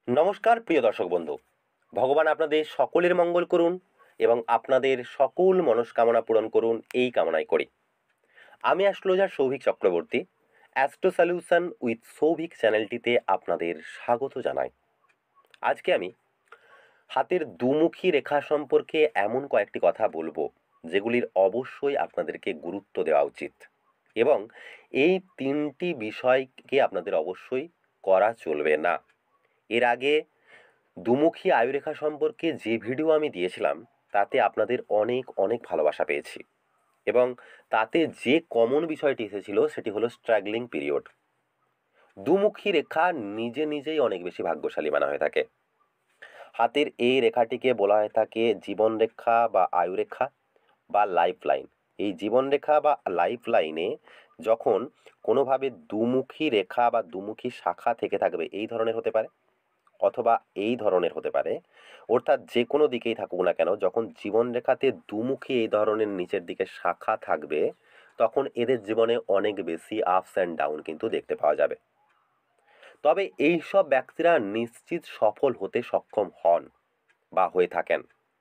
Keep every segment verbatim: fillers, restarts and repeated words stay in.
নমস্কার প্রিয় দর্শক বন্ধু, ভগবান আপনাদের সকলের মঙ্গল করুন এবং আপনাদের সকল মনস্কামনা পূরণ করুন এই কামনাই করি। আমি astrologer Souvik Chakraborty, astro solution with Souvik চ্যানেলটিতে আপনাদের স্বাগত জানাই। আজকে আমি হাতের দুমুখী রেখা সম্পর্কে এমন কয়েকটি কথা বলবো যেগুলির অবশ্যই আপনাদেরকে গুরুত্ব দেওয়া উচিত এবং এই তিনটি বিষয়কে আপনাদের অবশ্যই করা চলবে না। এর আগে দুমুখী আয়ুরেখা সম্পর্কে যে ভিডিও আমি দিয়েছিলাম তাতে আপনাদের অনেক অনেক ভালোবাসা পেয়েছি এবং তাতে যে কমন বিষয়টি এসেছিল সেটি হলো স্ট্রাগলিং পিরিয়ড। দুমুখী রেখা নিজে নিজেই অনেক বেশি ভাগ্যশালী মানা হয়ে থাকে। হাতের এই রেখাটিকে বলা হয়ে থাকে জীবন রেখা বা আয়ুরেখা বা লাইফ লাইন। এই জীবন রেখা বা লাইফ লাইনে যখন কোনোভাবে দুমুখী রেখা বা দুমুখী শাখা থেকে থাকবে, এই ধরনের হতে পারে অথবা এই ধরনের হতে পারে, অর্থাৎ যে কোনো দিকেই থাকুক না কেন, যখন জীবনরেখাতে দুমুখী এই ধরনের নিচের দিকে শাখা থাকবে তখন এদের জীবনে অনেক বেশি আপস অ্যান্ড ডাউন কিন্তু দেখতে পাওয়া যাবে। তবে এই সব ব্যক্তিরা নিশ্চিত সফল হতে সক্ষম হন বা হয়ে থাকেন।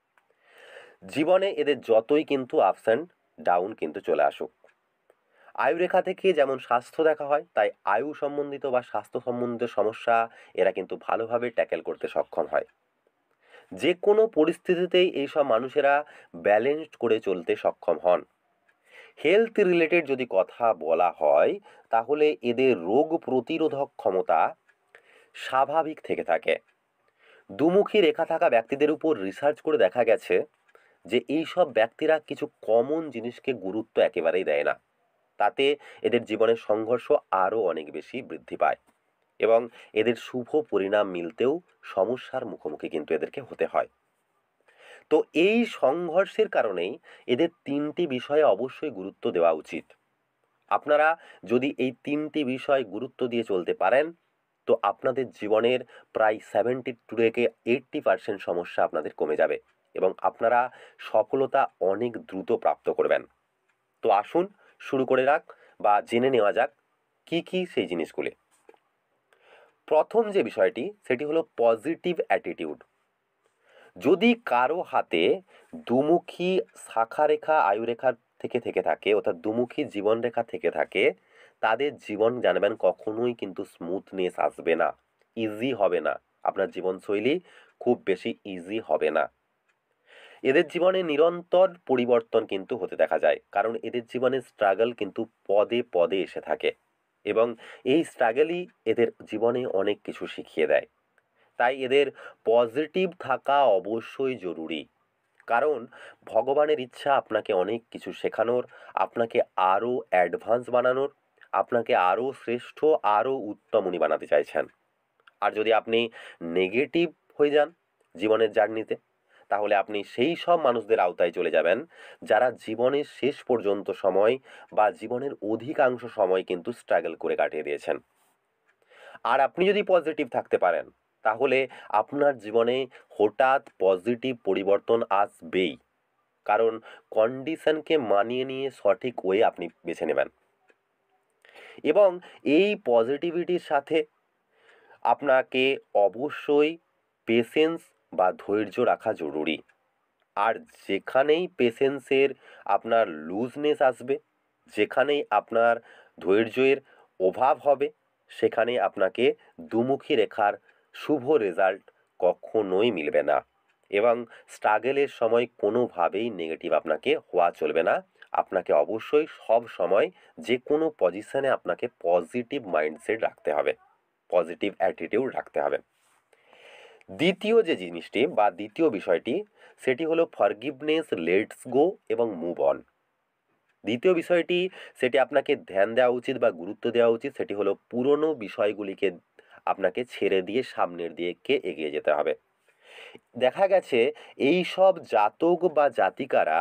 জীবনে এদের যতই কিন্তু আপস অ্যান্ড ডাউন কিন্তু চলে আসুক, আয়ুরেখা থেকে যেমন স্বাস্থ্য দেখা হয়, তাই আয়ু সম্বন্ধিত বা স্বাস্থ্য সম্বন্ধিত সমস্যা এরা কিন্তু ভালোভাবে ট্যাকেল করতে সক্ষম হয়। যে কোনো পরিস্থিতিতেই এইসব মানুষেরা ব্যালেন্সড করে চলতে সক্ষম হন। হেলথ রিলেটেড যদি কথা বলা হয় তাহলে এদের রোগ প্রতিরোধক ক্ষমতা স্বাভাবিক থেকে থাকে। দুমুখী রেখা থাকা ব্যক্তিদের উপর রিসার্চ করে দেখা গেছে যে এই সব ব্যক্তিরা কিছু কমন জিনিসকে গুরুত্ব একেবারেই দেয় না। তাতে এদের জীবনের সংঘর্ষ আরও অনেক বেশি বৃদ্ধি পায় এবং এদের শুভ পরিণাম মিলতেও সমস্যার মুখোমুখি কিন্তু এদেরকে হতে হয়। তো এই সংঘর্ষের কারণেই এদের তিনটি বিষয়ে অবশ্যই গুরুত্ব দেওয়া উচিত। আপনারা যদি এই তিনটি বিষয় গুরুত্ব দিয়ে চলতে পারেন তো আপনাদের জীবনের প্রায় সেভেন্টি টু থেকে এইট্টি পার্সেন্ট সমস্যা আপনাদের কমে যাবে এবং আপনারা সফলতা অনেক দ্রুত প্রাপ্ত করবেন। তো আসুন শুরু করে রাখ বা জেনে নেওয়া যাক কি কি সেই জিনিসগুলি। প্রথম যে বিষয়টি সেটি হলো পজিটিভ অ্যাটিটিউড। যদি কারো হাতে দুমুখী শাখারেখা আয়ুরেখা থেকে থেকে থাকে, অর্থাৎ দুমুখী জীবনরেখা থেকে থাকে, তাদের জীবন জানবেন কখনোই কিন্তু স্মুথনেস আসবে না, ইজি হবে না। আপনার জীবনশৈলী খুব বেশি ইজি হবে না। এদের জীবনে নিরন্তর পরিবর্তন কিন্তু হতে দেখা যায়, কারণ এদের জীবনে স্ট্রাগল কিন্তু পদে পদে এসে থাকে এবং এই স্ট্রাগলই এদের জীবনে অনেক কিছু শিখিয়ে দেয়। তাই এদের পজিটিভ থাকা অবশ্যই জরুরি, কারণ ভগবানের ইচ্ছা আপনাকে অনেক কিছু শেখানোর, আপনাকে আরও অ্যাডভান্স বানানোর, আপনাকে আরও শ্রেষ্ঠ, আরও উত্তম উনি বানাতে চাইছেন। আর যদি আপনি নেগেটিভ হয়ে যান জীবনের জার্নিতে, তাহলে আপনি সেই সব মানুষদের আওতায় চলে যাবেন যারা জীবনের শেষ পর্যন্ত সময় বা জীবনের অধিকাংশ সময় কিন্তু স্ট্রাগল করে কাটিয়ে দিয়েছেন। আর আপনি যদি পজিটিভ থাকতে পারেন তাহলে আপনার জীবনে হঠাৎ পজিটিভ পরিবর্তন আসবেই, কারণ কন্ডিশনকে মানিয়ে নিয়ে সঠিক ওয়ে আপনি বেছে নেবেন এবং এই পজিটিভিটির সাথে আপনাকে অবশ্যই পেশেন্স বা ধৈর্য রাখা জরুরি। আর যেখানেই পেশেন্সের আপনার লুজনেস আসবে, যেখানেই আপনার ধৈর্যের অভাব হবে, সেখানে আপনাকে দুমুখী রেখার শুভ রেজাল্ট কখনোই মিলবে না এবং স্ট্রাগলের সময় কোনোভাবেই নেগেটিভ আপনাকে হওয়া চলবে না। আপনাকে অবশ্যই সব সময় যে কোনো পজিশনে আপনাকে পজিটিভ মাইন্ডসেট রাখতে হবে, পজিটিভ অ্যাটিটিউড রাখতে হবে। দ্বিতীয় যে জিনিসটি বা দ্বিতীয় বিষয়টি সেটি হলো ফরগিভনেস, লেটস গো এবং মুভ অন। দ্বিতীয় বিষয়টি সেটি আপনাকে ধ্যান দেওয়া উচিত বা গুরুত্ব দেওয়া উচিত, সেটি হলো পুরনো বিষয়গুলিকে আপনাকে ছেড়ে দিয়ে সামনের দিকে এগিয়ে যেতে হবে। দেখা গেছে এই সব জাতক বা জাতিকারা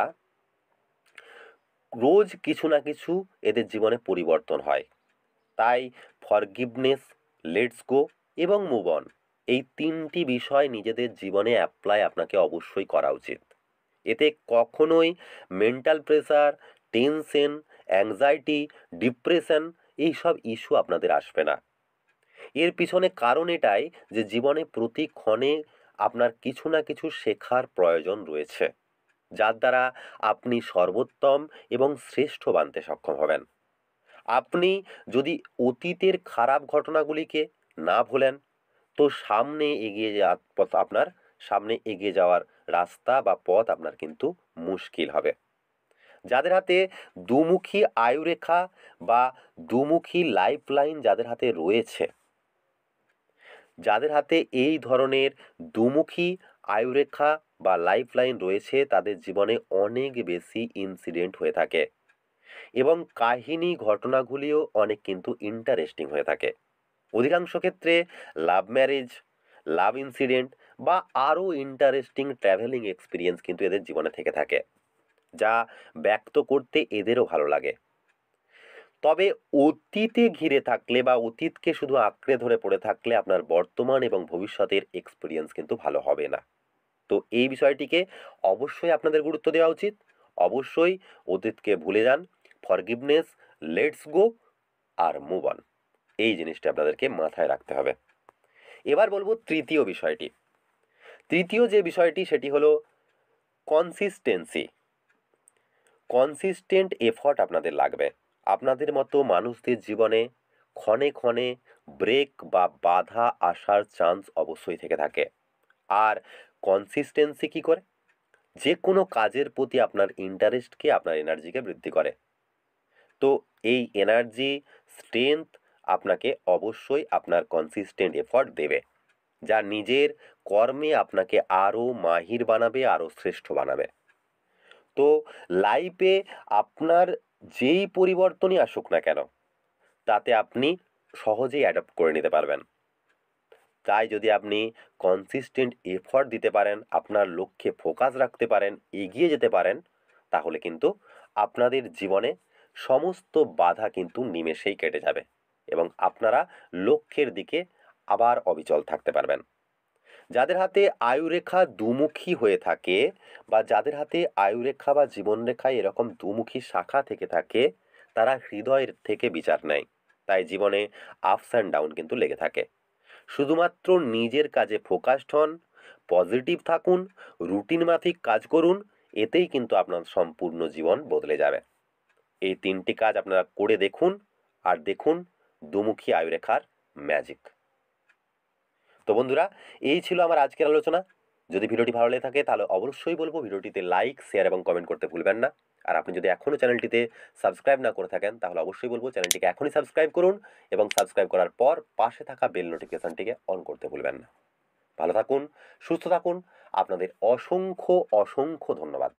রোজ কিছু না কিছু এদের জীবনে পরিবর্তন হয়। তাই ফরগিভনেস, লেটস গো এবং মুভ অন, এই তিনটি বিষয় নিজেদের জীবনে অ্যাপ্লাই আপনাকে অবশ্যই করা উচিত। এতে কখনোই mental pressure, tension, anxiety, depression এইসব ইস্যু আপনাদের আসবে না। এর পিছনে কারণ এটাই যে জীবনে প্রতিক্ষণে আপনার কিছু না কিছু শেখার প্রয়োজন রয়েছে, যার দ্বারা আপনি সর্বোত্তম এবং শ্রেষ্ঠ বানতে সক্ষম হবেন। আপনি যদি অতীতের খারাপ ঘটনাগুলিকে না ভোলেন, তো সামনে এগিয়ে যাওয়ার পথ আপনার সামনে এগিয়ে যাওয়ার রাস্তা বা পথ আপনার কিন্তু মুশকিল হবে। যাদের হাতে দুমুখী আয়ুরেখা বা দুমুখী লাইফ লাইন যাদের হাতে রয়েছে, যাদের হাতে এই ধরনের দুমুখী আয়ুরেখা বা লাইফ লাইন রয়েছে, তাদের জীবনে অনেক বেশি ইনসিডেন্ট হয়ে থাকে এবং কাহিনী ঘটনাগুলিও অনেক কিন্তু ইন্টারেস্টিং হয়ে থাকে। অধিকাংশ ক্ষেত্রে লাভ ম্যারেজ, লাভ ইনসিডেন্ট বা আরও ইন্টারেস্টিং ট্র্যাভেলিং এক্সপিরিয়েন্স কিন্তু এদের জীবনে থেকে থাকে, যা ব্যক্ত করতে এদেরও ভালো লাগে। তবে অতীতে ঘিরে থাকলে বা অতীতকে শুধু আঁকড়ে ধরে পড়ে থাকলে আপনার বর্তমান এবং ভবিষ্যতের এক্সপিরিয়েন্স কিন্তু ভালো হবে না। তো এই বিষয়টিকে অবশ্যই আপনাদের গুরুত্ব দেওয়া উচিত। অবশ্যই অতীতকে ভুলে যান, ফরগিভনেস, লেটস গো আর মুভ অন, এই জিনিসটা আপনাদেরকে মাথায় রাখতে হবে। এবার বলবো তৃতীয় বিষয়টি। তৃতীয় যে বিষয়টি সেটি হলো কনসিস্টেন্সি। কনসিস্টেন্ট এফর্ট আপনাদের লাগবে। আপনাদের মতো মানুষদের জীবনে ক্ষণে ক্ষণে ব্রেক বা বাধা আসার চান্স অবশ্যই থেকে থাকে। আর কনসিস্টেন্সি কী করে? যে কোনো কাজের প্রতি আপনার ইন্টারেস্টকে, আপনার এনার্জিকে বৃদ্ধি করে। তো এই এনার্জি, স্ট্রেংথ আপনাকে অবশ্যই আপনার কনসিস্টেন্ট এফর্ট দেবে, যা নিজের কর্মে আপনাকে আরও মাহির বানাবে, আরও শ্রেষ্ঠ বানাবে। তো লাইফে আপনার যেই পরিবর্তনই আসুক না কেন, তাতে আপনি সহজেই অ্যাডপ্ট করে নিতে পারবেন। তাই যদি আপনি কনসিস্টেন্ট এফর্ট দিতে পারেন, আপনার লক্ষ্যে ফোকাস রাখতে পারেন, এগিয়ে যেতে পারেন, তাহলে কিন্তু আপনাদের জীবনে সমস্ত বাধা কিন্তু নিমেষেই কেটে যাবে এবং আপনারা লক্ষ্যের দিকে আবার অবিচল থাকতে পারবেন। যাদের হাতে আয়ুরেখা দুমুখী হয়ে থাকে বা যাদের হাতে আয়ুরেখা বা জীবনরেখায় এরকম দুমুখী শাখা থেকে থাকে, তারা হৃদয়ের থেকে বিচার নেয়। তাই জীবনে আপস অ্যান্ড ডাউন কিন্তু লেগে থাকে। শুধুমাত্র নিজের কাজে ফোকাসড হন, পজিটিভ থাকুন, রুটিন মাফিক কাজ করুন, এতেই কিন্তু আপনার সম্পূর্ণ জীবন বদলে যাবে। এই তিনটি কাজ আপনারা করে দেখুন আর দেখুন দুমুখী আয়ুরেখার ম্যাজিক। তো বন্ধুরা, এই ছিল আমার আজকের আলোচনা। যদি ভিডিওটি ভালো লেগে থাকে তাহলে অবশ্যই বলবো ভিডিওটিতে লাইক, শেয়ার এবং কমেন্ট করতে ভুলবেন না। আর আপনি যদি এখনও চ্যানেলটিতে সাবস্ক্রাইব না করে থাকেন তাহলে অবশ্যই বলবো চ্যানেলটিকে এখনই সাবস্ক্রাইব করুন এবং সাবস্ক্রাইব করার পর পাশে থাকা বেল নোটিফিকেশনটিকে অন করতে ভুলবেন না। ভালো থাকুন, সুস্থ থাকুন। আপনাদের অসংখ্য অসংখ্য ধন্যবাদ।